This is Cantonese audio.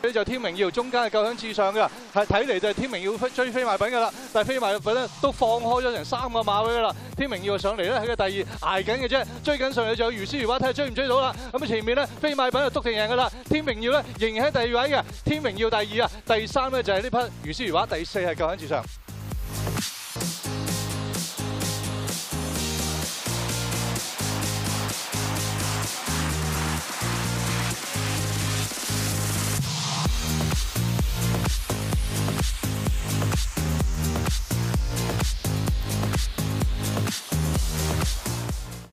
咧就天明耀，中間係夠響至上㗎，係睇嚟就係天明耀追飛賣品㗎啦，但係飛賣品咧都放開咗成3個馬位㗎啦，天明耀上嚟咧喺個第二捱緊嘅啫，追緊上嚟就有如絲如畫，睇下追唔追到啦。咁啊前面咧飛賣品就篤定贏㗎啦，天明耀咧仍然喺第2位嘅，天明耀第2啊，第3咧就係呢匹如絲如畫，第4係夠響至上。